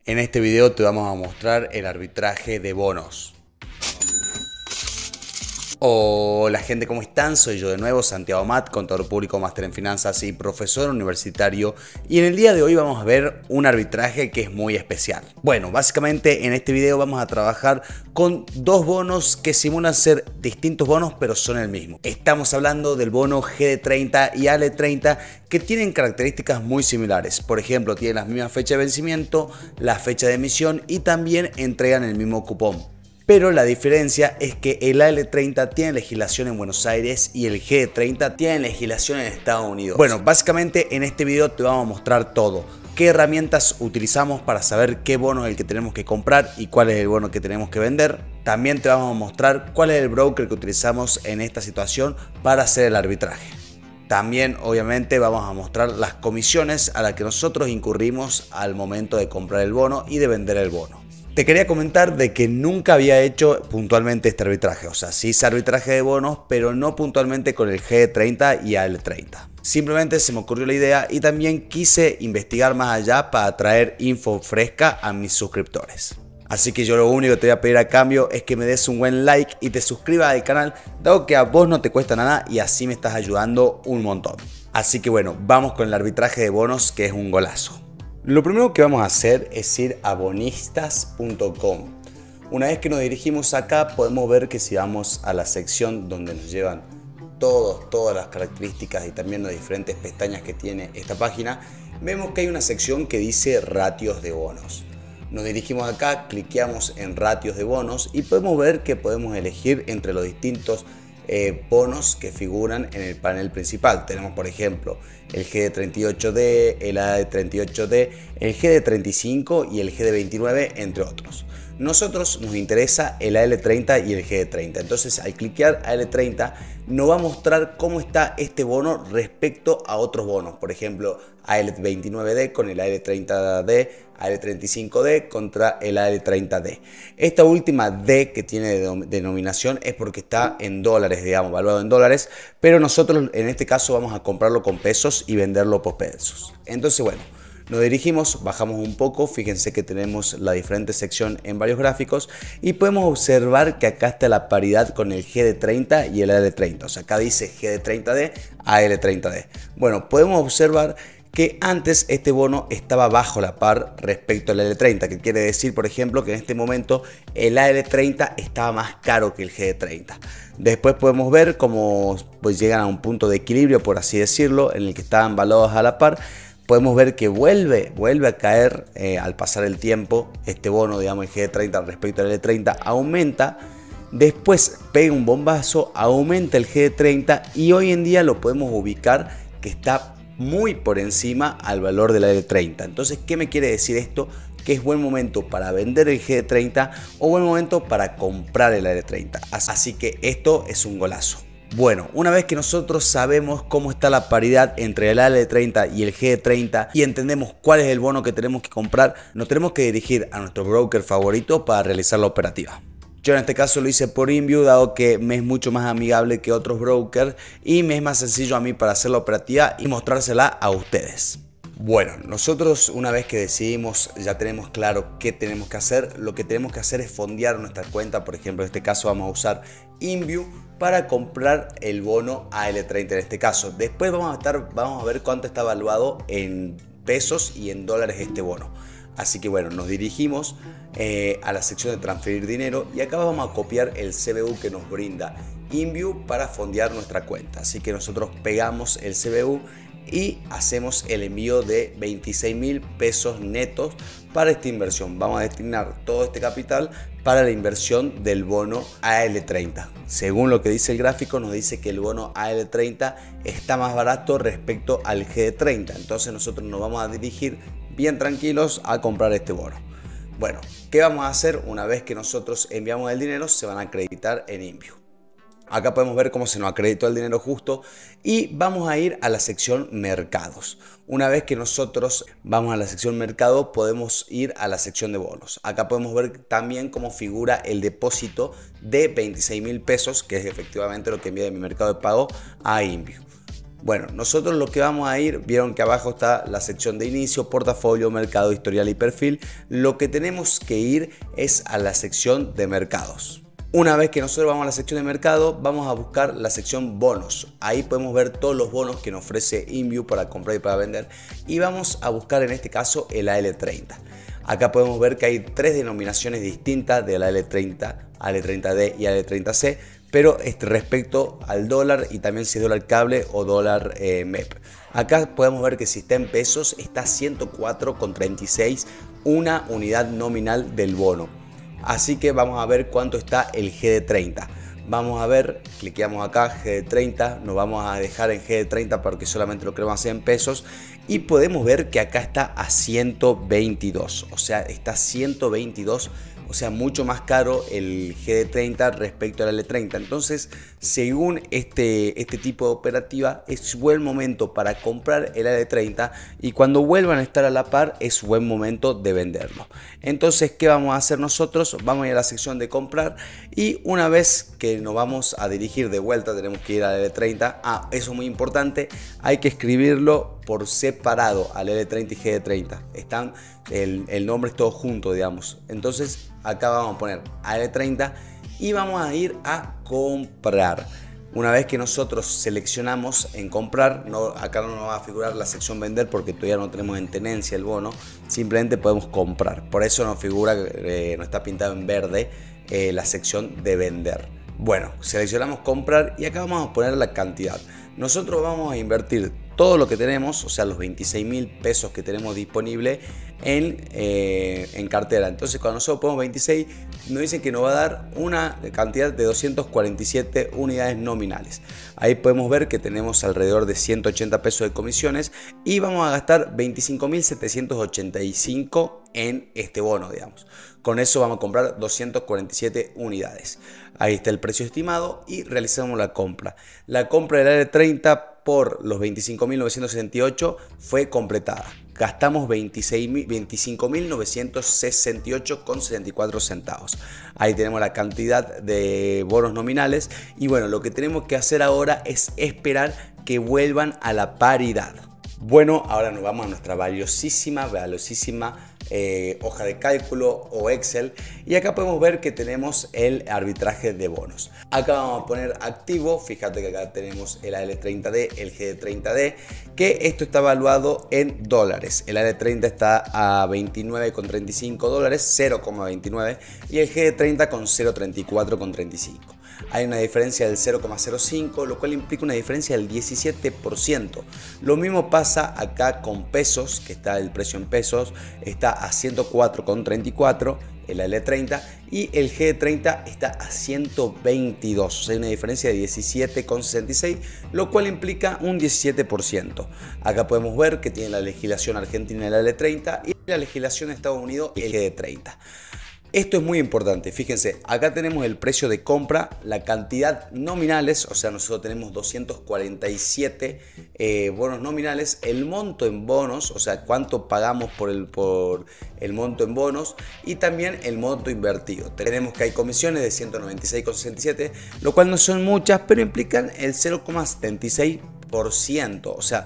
En este video te vamos a mostrar el arbitraje de bonos. Hola gente, ¿cómo están? Soy yo de nuevo, Santiago Mat, contador público, máster en finanzas y profesor universitario. Y en el día de hoy vamos a ver un arbitraje que es muy especial. Bueno, básicamente en este video vamos a trabajar con dos bonos que simulan ser distintos bonos pero son el mismo. Estamos hablando del bono GD30 y AL30 que tienen características muy similares. Por ejemplo, tienen las mismas fechas de vencimiento, la fecha de emisión y también entregan el mismo cupón. Pero la diferencia es que el AL30 tiene legislación en Buenos Aires y el GD30 tiene legislación en Estados Unidos. Bueno, básicamente en este video te vamos a mostrar todo. Qué herramientas utilizamos para saber qué bono es el que tenemos que comprar y cuál es el bono que tenemos que vender. También te vamos a mostrar cuál es el broker que utilizamos en esta situación para hacer el arbitraje. También obviamente vamos a mostrar las comisiones a las que nosotros incurrimos al momento de comprar el bono y de vender el bono. Te quería comentar de que nunca había hecho puntualmente este arbitraje, o sea, sí hice arbitraje de bonos, pero no puntualmente con el GD30 y AL30. Simplemente se me ocurrió la idea y también quise investigar más allá para traer info fresca a mis suscriptores. Así que yo lo único que te voy a pedir a cambio es que me des un buen like y te suscribas al canal, dado que a vos no te cuesta nada y así me estás ayudando un montón. Así que bueno, vamos con el arbitraje de bonos, que es un golazo. Lo primero que vamos a hacer es ir a bonistas.com. Una vez que nos dirigimos acá, podemos ver que si vamos a la sección donde nos llevan todas las características y también las diferentes pestañas que tiene esta página, vemos que hay una sección que dice ratios de bonos. Nos dirigimos acá, cliqueamos en ratios de bonos y podemos ver que podemos elegir entre los distintos bonos que figuran en el panel principal. Tenemos por ejemplo el GD38D, el AD38D, el GD35 y el GD29, entre otros. Nosotros nos interesa el AL30 y el GD30, entonces al cliquear AL30 nos va a mostrar cómo está este bono respecto a otros bonos, por ejemplo AL29D con el AL30D, AL35D contra el AL30D. Esta última D que tiene denominación es porque está en dólares, digamos, valuado en dólares, pero nosotros en este caso vamos a comprarlo con pesos y venderlo por pesos. Entonces bueno, nos dirigimos, bajamos un poco, fíjense que tenemos la diferente sección en varios gráficos y podemos observar que acá está la paridad con el GD30 y el AL30, o sea acá dice GD30D, AL30D. Bueno, podemos observar que antes este bono estaba bajo la par respecto al AL30, que quiere decir, por ejemplo, que en este momento el AL30 estaba más caro que el GD30. Después podemos ver cómo pues llegan a un punto de equilibrio, por así decirlo, en el que estaban valuados a la par. Podemos ver que vuelve a caer al pasar el tiempo. Este bono, digamos, el GD30 respecto al L30 aumenta. Después pega un bombazo, aumenta el GD30 y hoy en día lo podemos ubicar que está muy por encima al valor del L30. Entonces, ¿qué me quiere decir esto? Que es buen momento para vender el GD30 o buen momento para comprar el L30. Así que esto es un golazo. Bueno, una vez que nosotros sabemos cómo está la paridad entre el AL30 y el GD30 y entendemos cuál es el bono que tenemos que comprar, nos tenemos que dirigir a nuestro broker favorito para realizar la operativa. Yo en este caso lo hice por InView, dado que me es mucho más amigable que otros brokers y me es más sencillo a mí para hacer la operativa y mostrársela a ustedes. Bueno, nosotros una vez que decidimos, ya tenemos claro qué tenemos que hacer, lo que tenemos que hacer es fondear nuestra cuenta. Por ejemplo, en este caso vamos a usar InView para comprar el bono AL30 en este caso. Después vamos a ver cuánto está evaluado en pesos y en dólares este bono. Así que bueno, nos dirigimos a la sección de transferir dinero y acá vamos a copiar el CBU que nos brinda InView para fondear nuestra cuenta. Así que nosotros pegamos el CBU y hacemos el envío de 26.000 pesos netos para esta inversión. Vamos a destinar todo este capital para la inversión del bono AL30. Según lo que dice el gráfico, nos dice que el bono AL30 está más barato respecto al GD30. Entonces nosotros nos vamos a dirigir bien tranquilos a comprar este bono. Bueno, ¿qué vamos a hacer? Una vez que nosotros enviamos el dinero, se van a acreditar en InView. Acá podemos ver cómo se nos acreditó el dinero justo y vamos a ir a la sección mercados. Una vez que nosotros vamos a la sección mercado, podemos ir a la sección de bonos. Acá podemos ver también cómo figura el depósito de 26.000 pesos, que es efectivamente lo que envía de mi mercado de pago a InView. Bueno, nosotros lo que vamos a ir, vieron que abajo está la sección de inicio, portafolio, mercado, historial y perfil. Lo que tenemos que ir es a la sección de mercados. Una vez que nosotros vamos a la sección de mercado, vamos a buscar la sección bonos. Ahí podemos ver todos los bonos que nos ofrece InView para comprar y para vender. Y vamos a buscar en este caso el AL30. Acá podemos ver que hay tres denominaciones distintas de la AL30, AL30D y AL30C. Pero respecto al dólar y también si es dólar cable o dólar MEP. Acá podemos ver que si está en pesos está 104,36 una unidad nominal del bono. Así que vamos a ver cuánto está el GD30. Vamos a ver, cliqueamos acá, GD30, nos vamos a dejar en GD30 porque solamente lo queremos hacer en pesos. Y podemos ver que acá está a 122, o sea, está 122. O sea, mucho más caro el GD30 respecto al L30. Entonces, según este tipo de operativa, es buen momento para comprar el L30 y cuando vuelvan a estar a la par, es buen momento de venderlo. Entonces, ¿qué vamos a hacer nosotros? Vamos a ir a la sección de comprar y una vez que nos vamos a dirigir de vuelta, tenemos que ir al L30. Eso es muy importante, hay que escribirlo por separado al L30 y GD30. Están, el nombre es todo junto, digamos. Entonces, acá vamos a poner AL30 y vamos a ir a comprar. Una vez que nosotros seleccionamos en comprar, acá no nos va a figurar la sección vender porque todavía no tenemos en tenencia el bono, simplemente podemos comprar. Por eso nos figura, no está pintado en verde la sección de vender. Bueno, seleccionamos comprar y acá vamos a poner la cantidad. Nosotros vamos a invertir todo lo que tenemos, o sea, los 26.000 pesos que tenemos disponible en cartera. Entonces, cuando nosotros ponemos 26, nos dicen que nos va a dar una cantidad de 247 unidades nominales. Ahí podemos ver que tenemos alrededor de 180 pesos de comisiones y vamos a gastar 25.785 en este bono, digamos. Con eso vamos a comprar 247 unidades. Ahí está el precio estimado y realizamos la compra. La compra del AL30 por los 25.968 fue completada. Gastamos 25.968,74 centavos. Ahí tenemos la cantidad de bonos nominales. Y bueno, lo que tenemos que hacer ahora es esperar que vuelvan a la paridad. Bueno, ahora nos vamos a nuestra valiosísima hoja de cálculo o Excel y acá podemos ver que tenemos el arbitraje de bonos. Acá vamos a poner activo, fíjate que acá tenemos el AL30D, el GD30D, que esto está evaluado en dólares. El AL30 está a 29,35 dólares, 0,29, y el GD30 con 0,34,35. Hay una diferencia del 0,05, lo cual implica una diferencia del 17%. Lo mismo pasa acá con pesos, que está el precio en pesos, está a 104,34 el L30 y el G30 está a 122, o sea, hay una diferencia de 17,66, lo cual implica un 17%. Acá podemos ver que tiene la legislación argentina el L30 y la legislación de Estados Unidos el G30. Esto es muy importante, fíjense, acá tenemos el precio de compra, la cantidad nominales, o sea, nosotros tenemos 247 bonos nominales, el monto en bonos, o sea, cuánto pagamos por el monto en bonos y también el monto invertido. Tenemos que hay comisiones de 196,67, lo cual no son muchas, pero implican el 0,76%. O sea,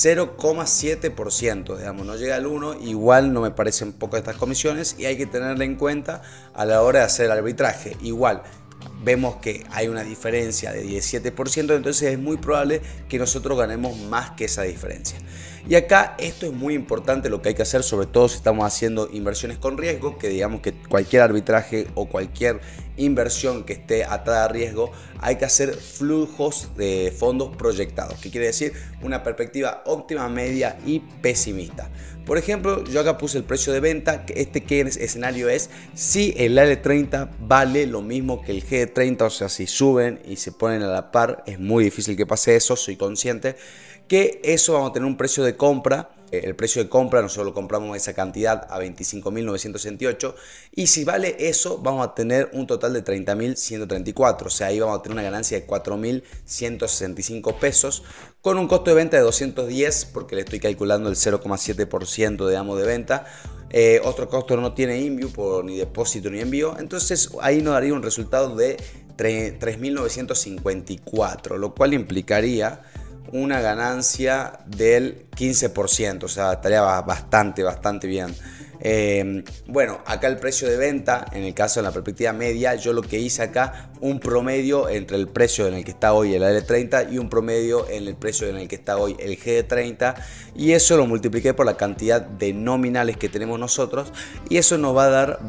0,7%, digamos, no llega al 1, igual no me parecen pocas estas comisiones y hay que tenerla en cuenta a la hora de hacer el arbitraje. Igual vemos que hay una diferencia de 17%, entonces es muy probable que nosotros ganemos más que esa diferencia. Y acá esto es muy importante lo que hay que hacer, sobre todo si estamos haciendo inversiones con riesgo, que digamos que cualquier arbitraje o cualquier inversión que esté atada a riesgo, hay que hacer flujos de fondos proyectados, que quiere decir una perspectiva óptima, media y pesimista. Por ejemplo, yo acá puse el precio de venta, ¿qué escenario es? Si el L30 vale lo mismo que el G30, o sea, si suben y se ponen a la par, es muy difícil que pase eso, soy consciente, que eso vamos a tener un precio de compra. El precio de compra nosotros lo compramos esa cantidad a 25.968 y si vale eso vamos a tener un total de 30.134, o sea, ahí vamos a tener una ganancia de 4.165 pesos con un costo de venta de 210 porque le estoy calculando el 0,7% digamos de venta. Otro costo no tiene InView ni depósito ni envío, entonces ahí nos daría un resultado de 3.954, lo cual implicaría una ganancia del 15%, o sea, estaría bastante bien. Bueno, acá el precio de venta, en el caso de la perspectiva media, yo lo que hice acá, un promedio entre el precio en el que está hoy el L30 y un promedio en el precio en el que está hoy el GD30, y eso lo multipliqué por la cantidad de nominales que tenemos nosotros, y eso nos va a dar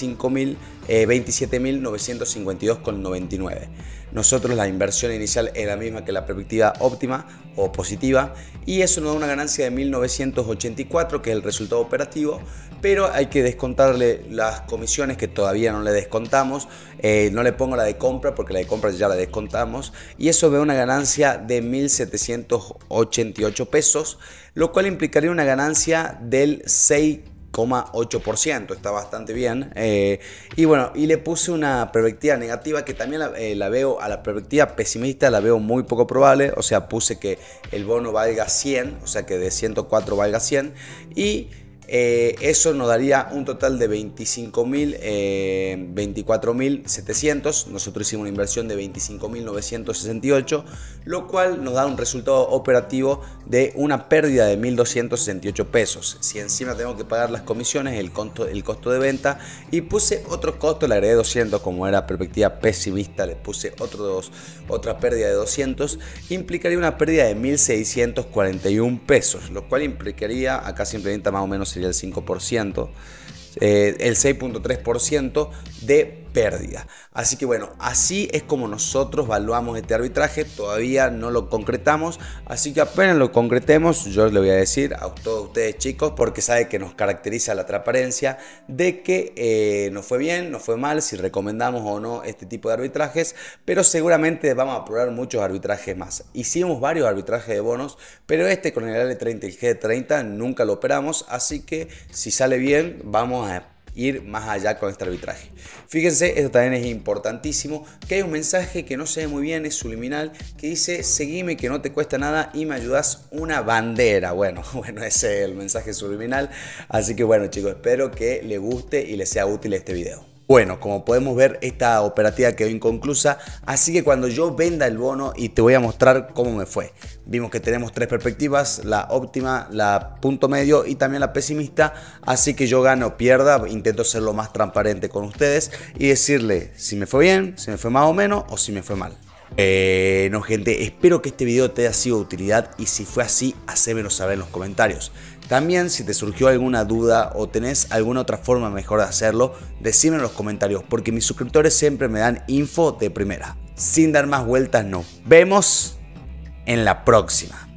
27.952,99. Nosotros la inversión inicial es la misma que la perspectiva óptima o positiva, y eso nos da una ganancia de 1.984, que es el resultado operativo, pero hay que descontarle las comisiones que todavía no le descontamos. No le pongo la de compra porque la de compra ya la descontamos, y eso ve una ganancia de 1.788 pesos, lo cual implicaría una ganancia del 6,8%, está bastante bien. Y bueno, y le puse una perspectiva negativa que también la veo, a la perspectiva pesimista la veo muy poco probable, o sea, puse que el bono valga 100, o sea, que de 104 valga 100, y eso nos daría un total de 24.700. Nosotros hicimos una inversión de 25.968, lo cual nos da un resultado operativo de una pérdida de 1.268 pesos. Si encima tengo que pagar las comisiones, el costo de venta, y puse otros costos, le agregué 200, como era perspectiva pesimista, le puse otra pérdida de 200, implicaría una pérdida de 1.641 pesos, lo cual implicaría, acá se implementa más o menos el 5%, el 6,3% de pérdida. Así que bueno, así es como nosotros evaluamos este arbitraje. Todavía no lo concretamos, así que apenas lo concretemos yo le voy a decir a todos ustedes, chicos, porque sabe que nos caracteriza la transparencia, de que nos fue bien, nos fue mal, si recomendamos o no este tipo de arbitrajes, pero seguramente vamos a probar muchos arbitrajes más. Hicimos varios arbitrajes de bonos, pero este con el L30 y el G30 nunca lo operamos, así que si sale bien vamos a ir más allá con este arbitraje. Fíjense, esto también es importantísimo, que hay un mensaje que no se ve muy bien, es subliminal, que dice: seguime que no te cuesta nada y me ayudas una bandera. Bueno, ese es el mensaje subliminal. Así que bueno, chicos, espero que les guste y les sea útil este video. Bueno, como podemos ver, esta operativa quedó inconclusa, así que cuando yo venda el bono, y te voy a mostrar cómo me fue. Vimos que tenemos tres perspectivas: la óptima, la punto medio y también la pesimista, así que yo gano o pierda, intento ser lo más transparente con ustedes y decirle si me fue bien, si me fue más o menos o si me fue mal. No, gente, espero que este video te haya sido de utilidad, y si fue así, hacémelo saber en los comentarios. También, si te surgió alguna duda o tenés alguna otra forma mejor de hacerlo, decime en los comentarios, porque mis suscriptores siempre me dan info de primera. Sin dar más vueltas, nos vemos en la próxima.